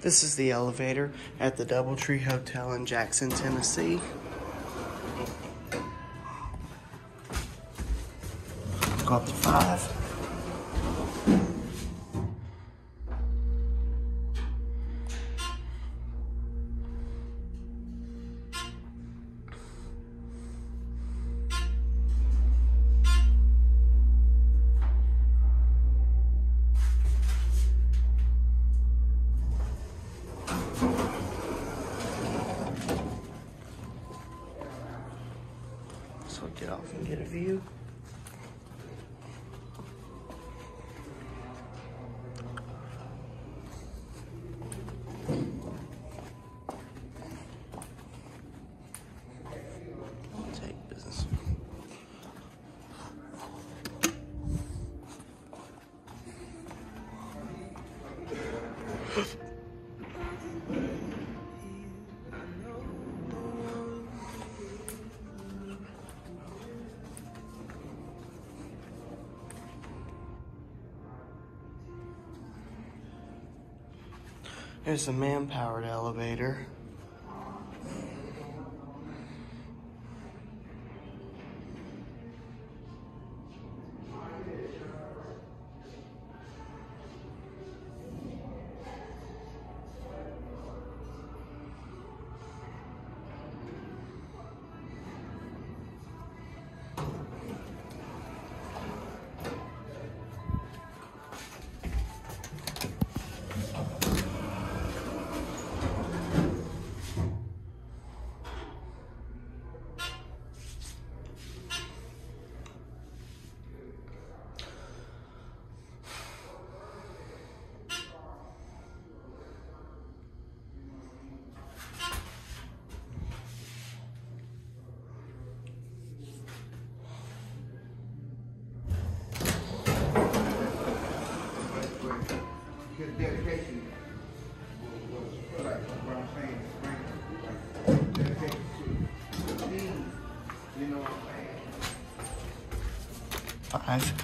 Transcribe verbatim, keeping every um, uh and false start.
This is the elevator at the Doubletree Hotel in Jackson, Tennessee. Go up to five. So get off and get a view. Take business. There's a man-powered elevator. Dedication was like what I'm saying, like dedication to the team, you know what I'm saying? Five.